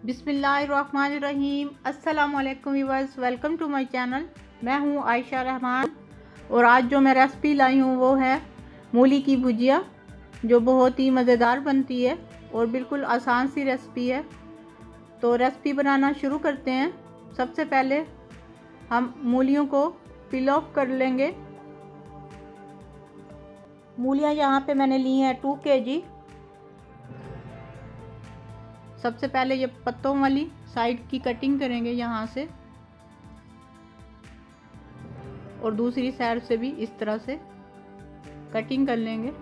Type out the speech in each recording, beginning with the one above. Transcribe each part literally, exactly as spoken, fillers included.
बिस्मिल्लाहिर्रहमानिर्रहीम। अस्सलाम वालेकुम viewers, welcome to my channel. मैं हूं आयशा रहमान और आज जो मैं रेसिपी लाई हूं वो है मूली की भुजिया, जो बहुत ही मज़ेदार बनती है और बिल्कुल आसान सी रेसिपी है। तो रेसिपी बनाना शुरू करते हैं। सबसे पहले हम मूलियों को पील ऑफ कर लेंगे। मूलियाँ यहाँ पे मैंने ली हैं टू के जी। सबसे पहले ये पत्तों वाली साइड की कटिंग करेंगे यहाँ से, और दूसरी साइड से भी इस तरह से कटिंग कर लेंगे।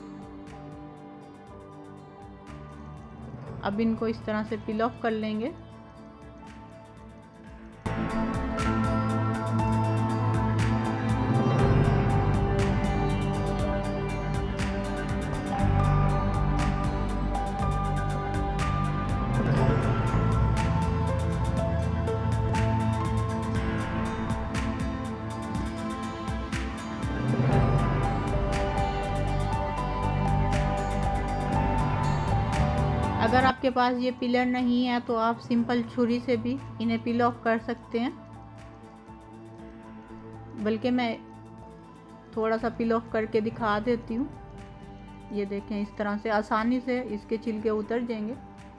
अब इनको इस तरह से पील ऑफ कर लेंगे। अगर आपके पास ये पिलर नहीं है तो आप सिंपल छुरी से भी इन्हें पील ऑफ कर सकते हैं, बल्कि मैं थोड़ा सा पील ऑफ करके दिखा देती हूँ। ये देखें, इस तरह से आसानी से इसके छिलके उतर जाएंगे।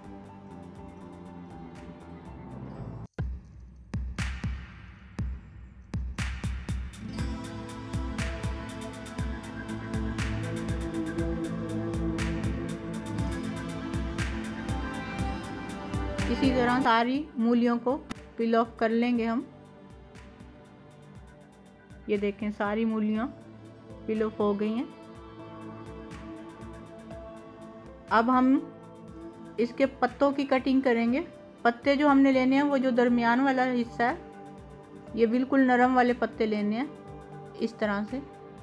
इसी तरह सारी मूलियों को पील ऑफ कर लेंगे हम। ये देखें, सारी मूलियां पील ऑफ हो गई हैं। अब हम इसके पत्तों की कटिंग करेंगे। पत्ते जो हमने लेने हैं वो जो दरमियान वाला हिस्सा है, ये बिल्कुल नरम वाले पत्ते लेने हैं, इस तरह से।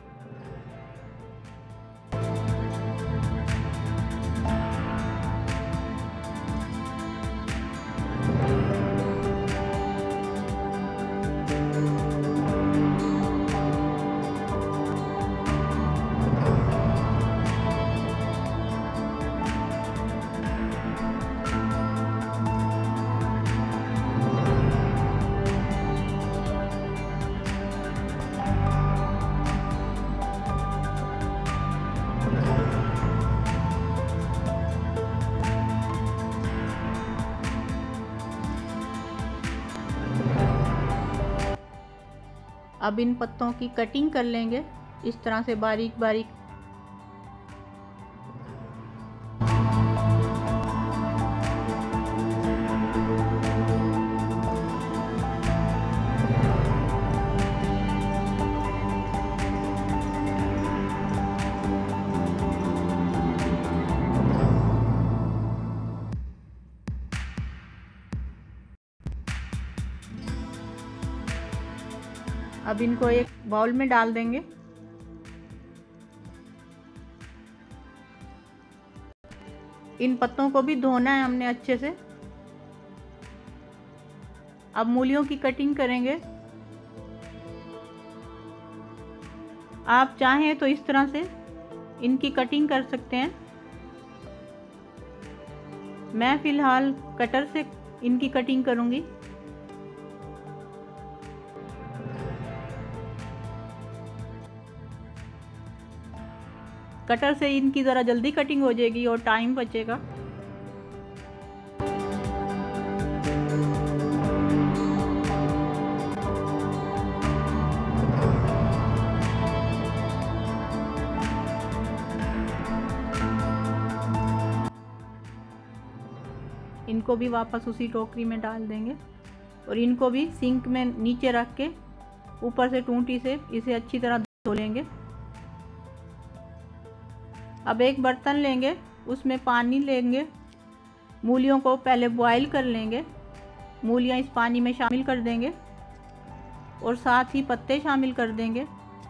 अब इन पत्तों की कटिंग कर लेंगे इस तरह से बारीक बारीक। अब इनको एक बाउल में डाल देंगे। इन पत्तों को भी धोना है हमने अच्छे से। अब मूलियों की कटिंग करेंगे। आप चाहें तो इस तरह से इनकी कटिंग कर सकते हैं। मैं फिलहाल कटर से इनकी कटिंग करूंगी। कटर से इनकी ज़रा जल्दी कटिंग हो जाएगी और टाइम बचेगा। इनको भी वापस उसी टोकरी में डाल देंगे और इनको भी सिंक में नीचे रख के ऊपर से टूंटी से इसे अच्छी तरह धो लेंगे। अब एक बर्तन लेंगे, उसमें पानी लेंगे। मूलियों को पहले बॉईल कर लेंगे। मूलियाँ इस पानी में शामिल कर देंगे और साथ ही पत्ते शामिल कर देंगे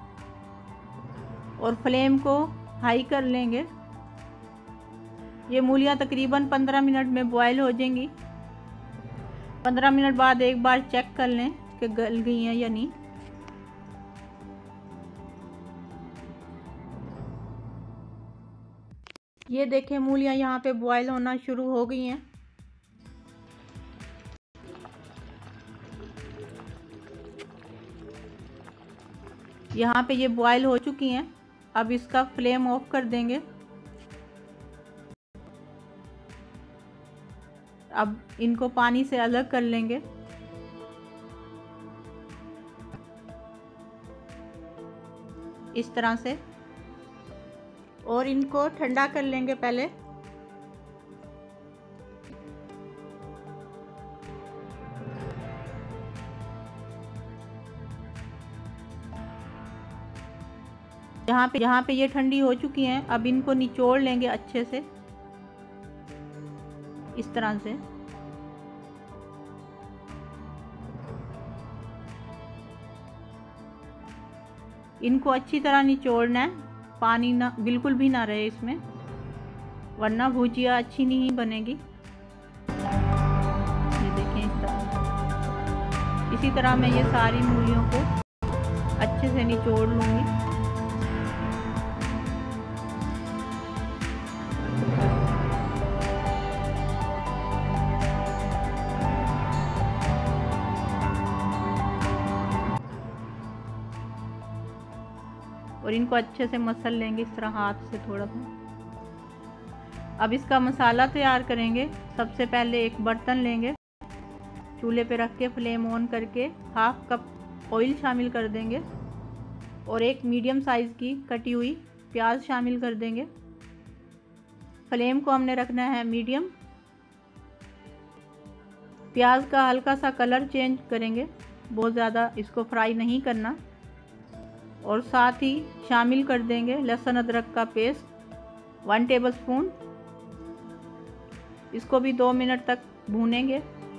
और फ्लेम को हाई कर लेंगे। ये मूलियाँ तकरीबन पंद्रह मिनट में बॉईल हो जाएंगी। पंद्रह मिनट बाद एक बार चेक कर लें कि गल गई हैं या नहीं। ये देखें, मूलियाँ यहाँ पे बॉयल होना शुरू हो गई हैं। यहाँ पे ये बॉयल हो चुकी हैं। अब इसका फ्लेम ऑफ कर देंगे। अब इनको पानी से अलग कर लेंगे। इस तरह से, और इनको ठंडा कर लेंगे पहले। यहाँ पे यहाँ पे ये ठंडी हो चुकी हैं। अब इनको निचोड़ लेंगे अच्छे से, इस तरह से। इनको अच्छी तरह निचोड़ना है, पानी ना बिल्कुल भी ना रहे इसमें, वरना भुजिया अच्छी नहीं बनेगी। ये देखें इस तरह। इसी तरह मैं ये सारी मूलियों को अच्छे से निचोड़ लूँगी। और इनको अच्छे से मसल लेंगे इस तरह हाथ से थोड़ा सा। अब इसका मसाला तैयार करेंगे। सबसे पहले एक बर्तन लेंगे, चूल्हे पे रख के फ्लेम ऑन करके हाफ कप ऑयल शामिल कर देंगे और एक मीडियम साइज़ की कटी हुई प्याज शामिल कर देंगे। फ्लेम को हमने रखना है मीडियम। प्याज का हल्का सा कलर चेंज करेंगे, बहुत ज़्यादा इसको फ्राई नहीं करना। और साथ ही शामिल कर देंगे लहसुन अदरक का पेस्ट वन टेबलस्पून। इसको भी दो मिनट तक भूनेंगे।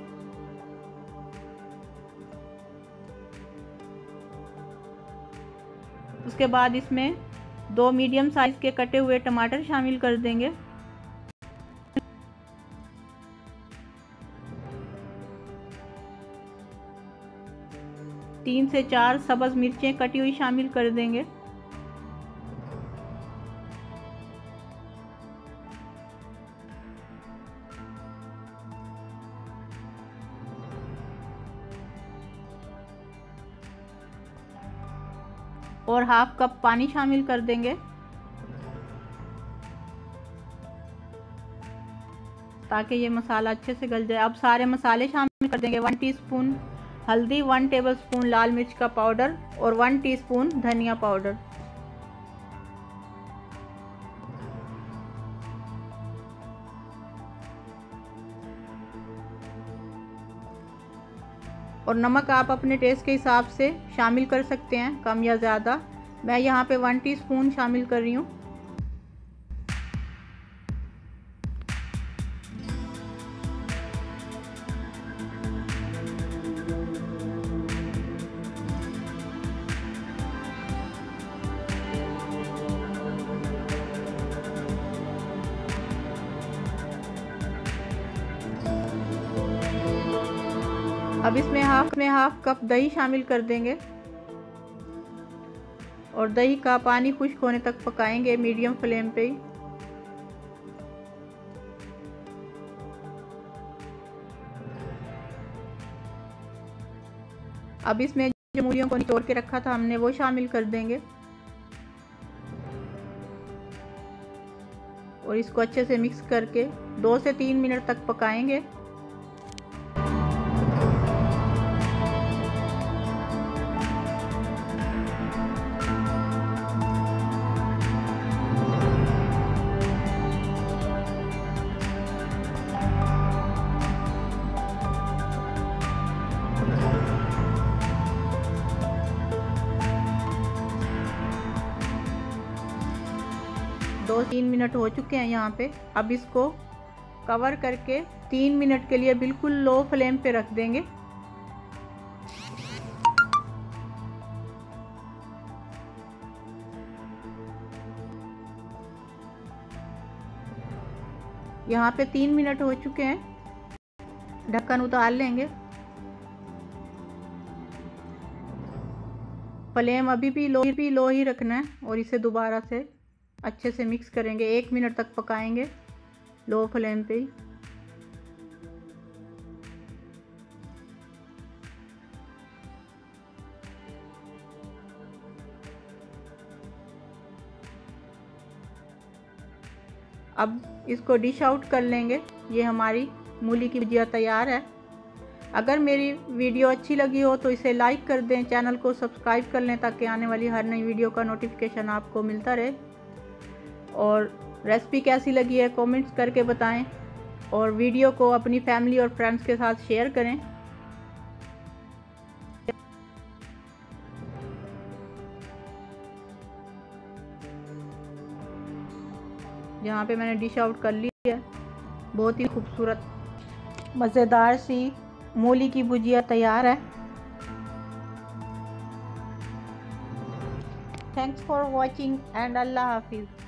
उसके बाद इसमें दो मीडियम साइज के कटे हुए टमाटर शामिल कर देंगे। तीन से चार सब्ज़ मिर्चें कटी हुई शामिल कर देंगे। और हाफ कप पानी शामिल कर देंगे ताकि ये मसाला अच्छे से गल जाए। अब सारे मसाले शामिल कर देंगे। वन टीस्पून हल्दी, वन टेबलस्पून लाल मिर्च का पाउडर और वन टीस्पून धनिया पाउडर। और नमक आप अपने टेस्ट के हिसाब से शामिल कर सकते हैं, कम या ज़्यादा। मैं यहाँ पे वन टीस्पून शामिल कर रही हूँ। अब इसमें हाफ में हाफ कप दही शामिल कर देंगे और दही का पानी खुश्क होने तक पकाएंगे मीडियम फ्लेम पे ही। अब इसमें जो मूलियों को निचोड़ के रखा था हमने, वो शामिल कर देंगे और इसको अच्छे से मिक्स करके दो से तीन मिनट तक पकाएंगे। दो तीन मिनट हो चुके हैं यहाँ पे। अब इसको कवर करके तीन मिनट के लिए बिल्कुल लो फ्लेम पे रख देंगे। यहाँ पे तीन मिनट हो चुके हैं, ढक्कन उतार लेंगे। फ्लेम अभी भी लो भी लो ही रखना है और इसे दोबारा से अच्छे से मिक्स करेंगे। एक मिनट तक पकाएंगे लो फ्लेम पे ही। अब इसको डिश आउट कर लेंगे। ये हमारी मूली की भुजिया तैयार है। अगर मेरी वीडियो अच्छी लगी हो तो इसे लाइक कर दें, चैनल को सब्सक्राइब कर लें ताकि आने वाली हर नई वीडियो का नोटिफिकेशन आपको मिलता रहे। और रेसिपी कैसी लगी है कमेंट्स करके बताएं और वीडियो को अपनी फैमिली और फ्रेंड्स के साथ शेयर करें। यहाँ पे मैंने डिश आउट कर ली है। बहुत ही खूबसूरत मज़ेदार सी मूली की भुजिया तैयार है। थैंक्स फॉर वॉचिंग एंड अल्लाह हाफिज़।